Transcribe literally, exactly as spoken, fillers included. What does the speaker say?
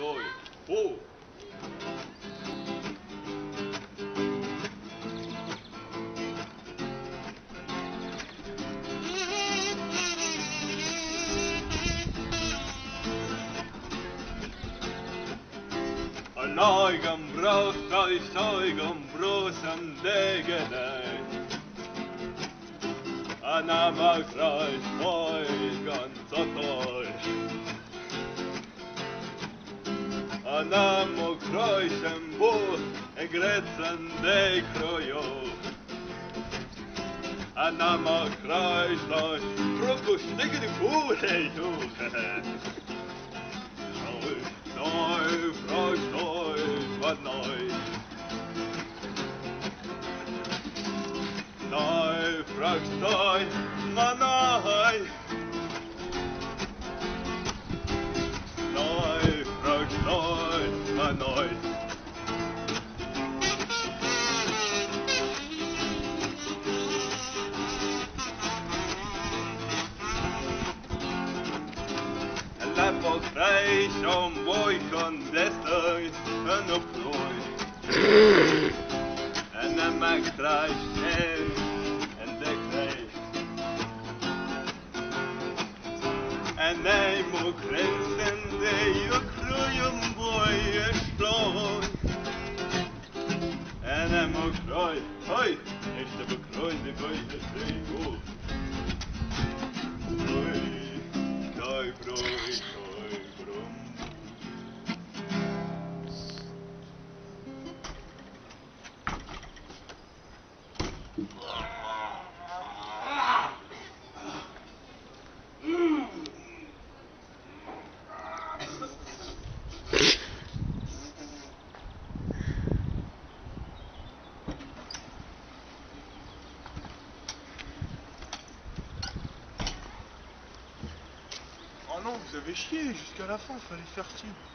stoi. Oh. Naigam brauchtai saigam brosam degenai Anama kreis moigan zotoi Anamo kreisem bo egretzen de krojo Anama kreis dai prokus digni fulejo Noi, frag noi, vad noi. Noi, frag noi, vad noi. Noi, frag noi, vad noi. På grej som boykon destöj en upploj En emaktraj en en dekrej En ej mo gränsen dig och kröjum boj exploj En ej mo kröj, oj, inte på kröj det boj det sig god Oj, daj broj Oh non, vous avez chié, jusqu'à la fin, fallait faire ci.